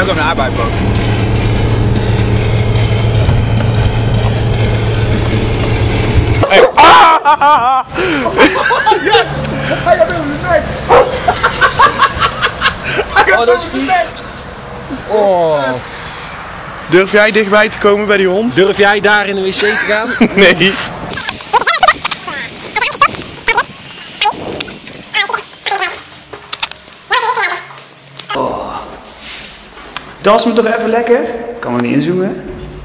hem naar bij bro. Yes! Hij gaat hem in de nek! Hij gaat hem in de nek! Oh. Durf jij dichtbij te komen bij die hond? Durf jij daar in de wc te gaan? Nee. Das me toch even lekker? Ik kan er niet inzoomen.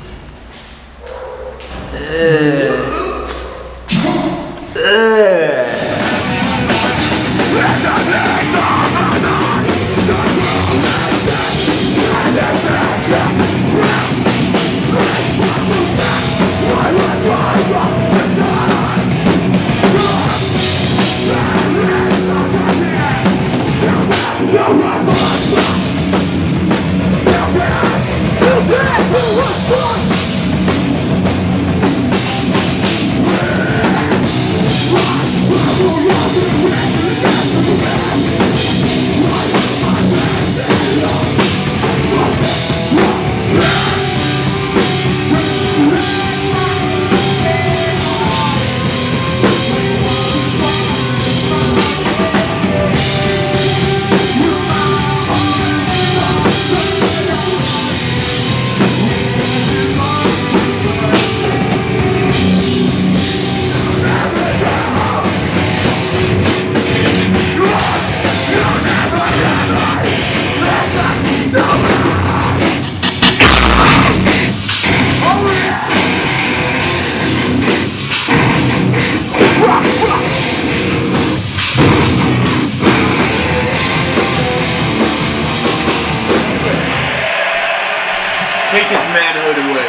Take his manhood away.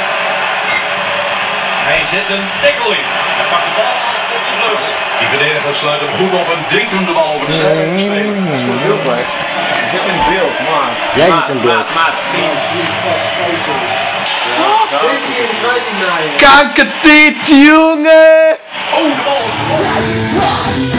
Hij zet een tackle in. Hij pakt de bal op de vleugel. Die verdediger sluit hem goed op en drinkt hem de bal over de zijlijn. Dat is voor heel fijn. Je zit in beeld, man. Jij zit in beeld. Maat, vriend. Deze keer is kruising naaien. Kankertiet, jongen! Oh, de bal.